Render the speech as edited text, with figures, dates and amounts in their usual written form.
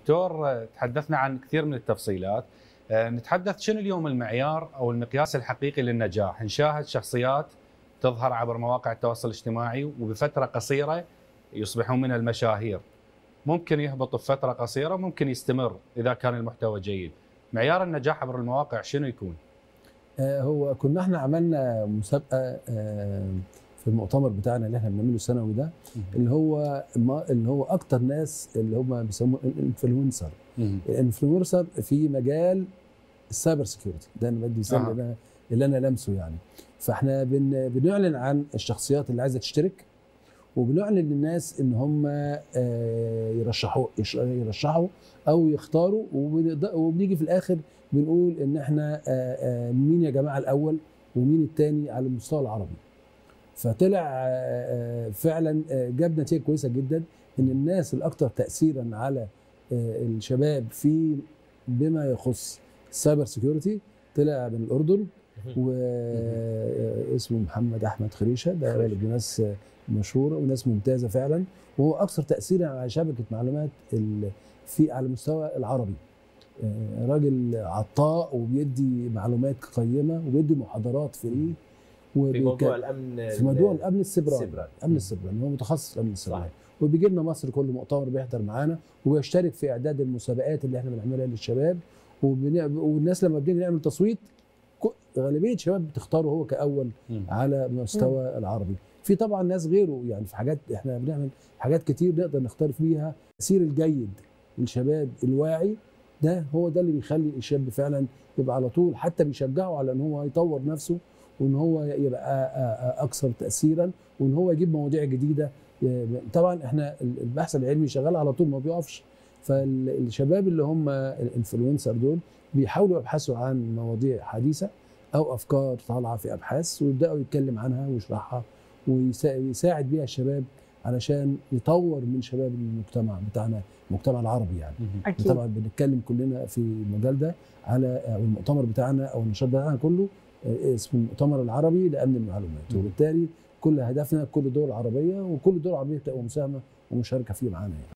دكتور، تحدثنا عن كثير من التفصيلات. نتحدث شنو اليوم المعيار أو المقياس الحقيقي للنجاح؟ نشاهد شخصيات تظهر عبر مواقع التواصل الاجتماعي وبفترة قصيرة يصبحون من المشاهير. ممكن يهبط بفترة قصيرة، ممكن يستمر إذا كان المحتوى جيد. معيار النجاح عبر المواقع شنو يكون؟ هو كنا احنا عملنا مسابقه في المؤتمر بتاعنا اللي احنا بنعمله السنوي ده، اللي هو اكتر ناس اللي هم بيسموه الانفلونسر. الانفلونسر في مجال السايبر سكيورتي ده، انا بدي مثال اللي انا لامسه يعني. فاحنا بنعلن عن الشخصيات اللي عايزه تشترك، وبنعلن للناس ان هم يرشحوا او يختاروا، وبنيجي في الاخر بنقول ان احنا مين يا جماعه الاول ومين الثاني على المستوى العربي. فطلع فعلا جاب نتيجه كويسه جدا، ان الناس الاكثر تاثيرا على الشباب في بما يخص السايبر سيكيورتي طلع من الاردن، واسمه محمد احمد خريشه. ده راجل ناس مشهوره وناس ممتازه فعلا، وهو اكثر تاثيرا على شبكه معلومات في على المستوى العربي. راجل عطاء وبيدي معلومات قيمه وبيدي محاضرات فري في موضوع الامن، في موضوع الامن السيبراني. امن السيبراني، هو متخصص في الامن السيبراني، وبيجي لنا مصر كل مؤتمر بيحضر معانا، وبيشترك في اعداد المسابقات اللي احنا بنعملها للشباب. والناس لما بنيجي نعمل تصويت غالبيه الشباب بتختاره هو كاول على مستوى العربي. في طبعا ناس غيره يعني، في حاجات احنا بنعمل حاجات كتير نقدر نختار فيها. التاثير الجيد للشباب الواعي ده هو ده اللي بيخلي الشاب فعلا يبقى على طول، حتى بيشجعه على ان هو يطور نفسه، وان هو يبقى اكثر تاثيرا، وان هو يجيب مواضيع جديده. طبعا احنا البحث العلمي شغال على طول ما بيقفش، فالشباب اللي هم الانفلونسر دول بيحاولوا يبحثوا عن مواضيع حديثه او افكار طالعه في ابحاث، ويبداوا يتكلم عنها ويشرحها ويساعد بيها الشباب علشان يطور من شباب المجتمع بتاعنا، المجتمع العربي يعني. أكيد. طبعا بنتكلم كلنا في المجال ده على المؤتمر بتاعنا او النشاط بتاعنا كله اسمه المؤتمر العربي لامن المعلومات، وبالتالي كل هدفنا كل الدول العربيه، وكل الدول العربيه تبقى مساهمه ومشاركه فيه معانا يعني.